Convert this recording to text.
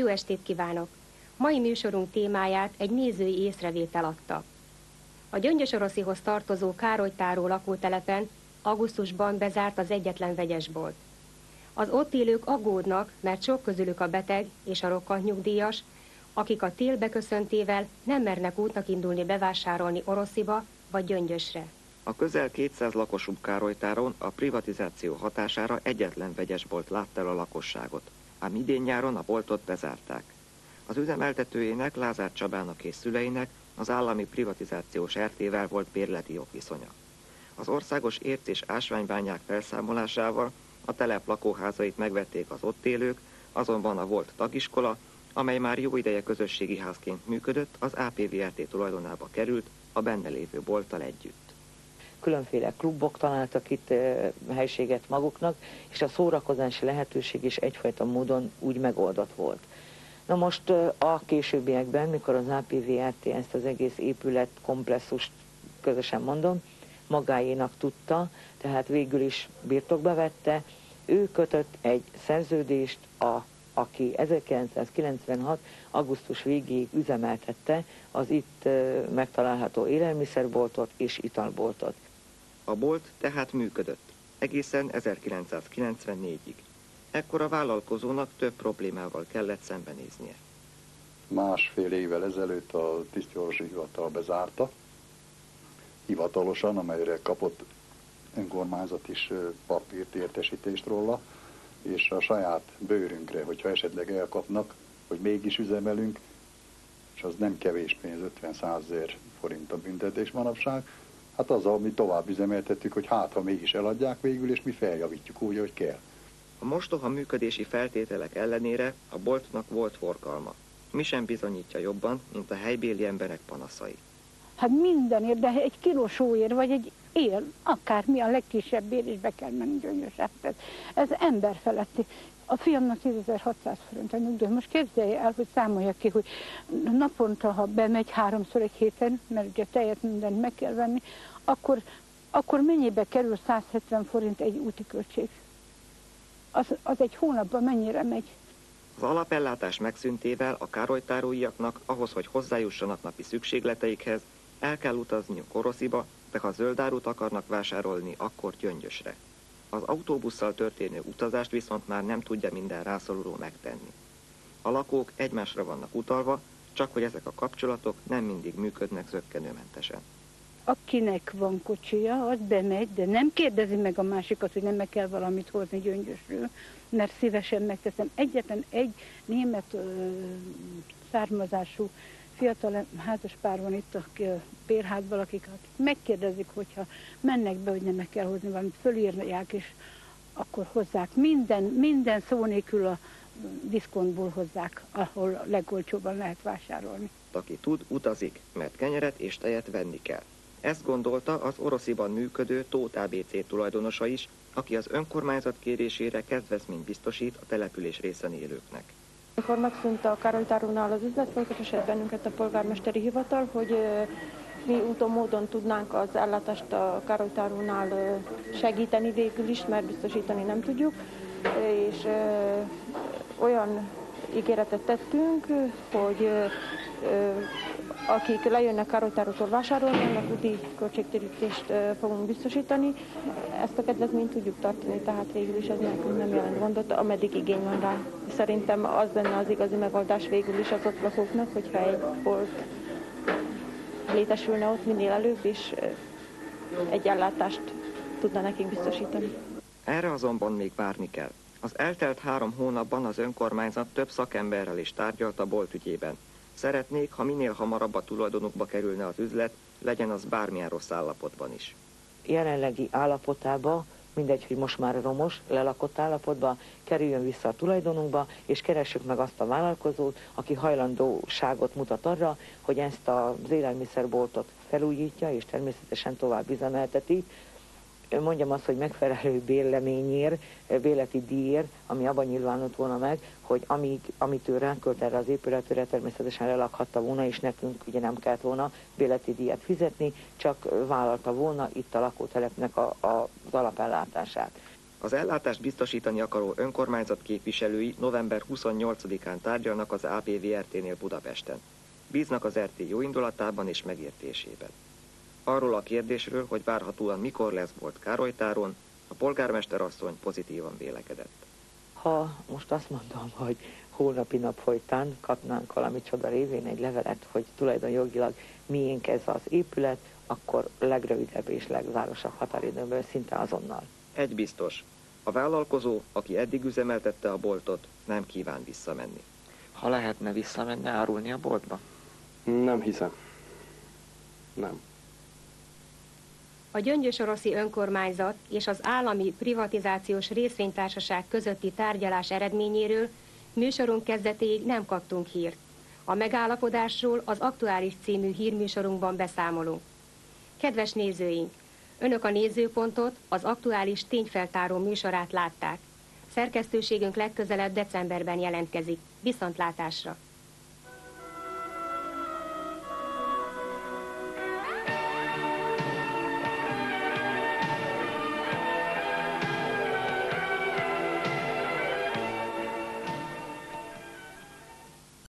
estét kívánok! Mai műsorunk témáját egy nézői észrevétel adta. A Gyöngyös-Oroszihoz tartozó Károlytáró lakótelepen augusztusban bezárt az egyetlen vegyesbolt. Az ott élők aggódnak, mert sok közülük a beteg és a rokkant nyugdíjas, akik a tél beköszöntével nem mernek útnak indulni bevásárolni Orosziba vagy Gyöngyösre. A közel 200 lakosú Károlytáron a privatizáció hatására egyetlen vegyesbolt látta el a lakosságot, ám idén-nyáron a boltot bezárták. Az üzemeltetőjének, Lázár Csabának és szüleinek az állami privatizációs RT-vel volt bérleti jogviszonya. Az országos érc- és ásványbányák felszámolásával a telep lakóházait megvették az ott élők, azonban a volt tagiskola, amely már jó ideje közösségi házként működött, az APVRT tulajdonába került a benne lévő bolttal együtt. Különféle klubok találtak itt helységet maguknak, és a szórakozási lehetőség is egyfajta módon úgy megoldott volt. Na most a későbbiekben, mikor az APVRT ezt az egész épületkomplexust, közösen mondom, magáénak tudta, tehát végül is birtokba vette, ő kötött egy szerződést, aki 1996. augusztus végéig üzemeltette az itt megtalálható élelmiszerboltot és italboltot. A bolt tehát működött, egészen 1994-ig. Ekkor a vállalkozónak több problémával kellett szembenéznie. Másfél évvel ezelőtt a tisztviselői hivatal bezárta, hivatalosan, amelyre kapott önkormányzat is papírt, értesítést róla, és a saját bőrünkre, hogyha esetleg elkapnak, hogy mégis üzemelünk, és az nem kevés pénz, 50-100 000 forint a büntetés manapság, hát azzal mi tovább üzemeltettük, hogy hát ha mégis eladják végül, és mi feljavítjuk úgy, hogy kell. A mostoha működési feltételek ellenére a boltnak volt forgalma. Mi sem bizonyítja jobban, mint a helybéli emberek panaszai. Hát mindenért, de egy kiló sóért, vagy egy ér, akármi a legkisebb ér, és be kell menni Gyöngyösre. Ez ember feletti. A fiamnak 10.600 forint a nyugdíj. Most képzelje el, hogy számolja ki, hogy naponta, ha bemegy 3-szor egy héten, mert ugye tejet mindent meg kell venni, akkor mennyibe kerül 170 forint egy úti költség? Az egy hónapban mennyire megy? Az alapellátás megszüntével a károlytáróiaknak ahhoz, hogy hozzájussanak napi szükségleteikhez, el kell utazniuk Orosziba, de ha zöldárút akarnak vásárolni, akkor Gyöngyösre. Az autóbusszal történő utazást viszont már nem tudja minden rászoruló megtenni. A lakók egymásra vannak utalva, csak hogy ezek a kapcsolatok nem mindig működnek zökkenőmentesen. Akinek van kocsija, az bemegy, de nem kérdezi meg a másikat, hogy nem meg kell valamit hozni Gyöngyösről, mert szívesen megteszem. Egyetlen egy német származású fiatal házaspár van itt a bérházban, akik megkérdezik, hogyha mennek be, hogy nem meg kell hozni valamit, fölírják, és akkor hozzák. Minden szó nélkül a diszkontból hozzák, ahol a legolcsóbban lehet vásárolni. Aki tud, utazik, mert kenyeret és tejet venni kell. Ezt gondolta az Orosziban működő Tóth ABC tulajdonosa is, aki az önkormányzat kérésére kedvezményt biztosít a település részen élőknek. Amikor megszűnt a Károlytárónál az üzlet, felkeresett bennünket a polgármesteri hivatal, hogy mi úton módon tudnánk az ellátást a Károlytárónál segíteni végül is, mert biztosítani nem tudjuk, és olyan ígéretet tettünk, hogy akik lejönnek Károlytárótól vásárolni, annak úti költségtérítést fogunk biztosítani. Ezt a kedvezményt tudjuk tartani, tehát végül is ez nekünk nem jelent gondot, ameddig igény van rá. Szerintem az lenne az igazi megoldás végül is az ott lakóknak, hogyha egy bolt létesülne ott minél előbb, és egy ellátást tudna nekik biztosítani. Erre azonban még várni kell. Az eltelt 3 hónapban az önkormányzat több szakemberrel is tárgyalt a bolt ügyében. Szeretnék, ha minél hamarabb a tulajdonukba kerülne az üzlet, legyen az bármilyen rossz állapotban is. Jelenlegi állapotában, mindegy, hogy most már romos, lelakott állapotban, kerüljön vissza a tulajdonunkba, és keressük meg azt a vállalkozót, aki hajlandóságot mutat arra, hogy ezt az élelmiszerboltot felújítja, és természetesen tovább üzemelteti. Mondjam azt, hogy megfelelő bérleményért, bérleti díjért, ami abban nyilvánult volna meg, hogy amit ő rákölt erre az épületre, természetesen lelakhatta volna, és nekünk ugye nem kellett volna bérleti díjat fizetni, csak vállalta volna itt a lakótelepnek az alapellátását. Az ellátást biztosítani akaró önkormányzat képviselői november 28-án tárgyalnak az APVRT-nél Budapesten. Bíznak az RT jó indulatában és megértésében. Arról a kérdésről, hogy várhatóan mikor lesz bolt Károlytáron, a polgármester asszony pozitívan vélekedett. Ha most azt mondom, hogy holnapi nap folytán kapnánk valami csoda révén egy levelet, hogy tulajdonjogilag miénk ez az épület, akkor legrövidebb és legzárosabb határidőből szinte azonnal. Egy biztos, a vállalkozó, aki eddig üzemeltette a boltot, nem kíván visszamenni. Ha lehetne visszamenni, árulni a boltba? Nem hiszem. Nem. A gyöngyösoroszi önkormányzat és az állami privatizációs részvénytársaság közötti tárgyalás eredményéről műsorunk kezdetéig nem kaptunk hírt. A megállapodásról az Aktuális című hírműsorunkban beszámolunk. Kedves nézőink! Önök a Nézőpontot, az Aktuális tényfeltáró műsorát látták. Szerkesztőségünk legközelebb decemberben jelentkezik. Viszontlátásra!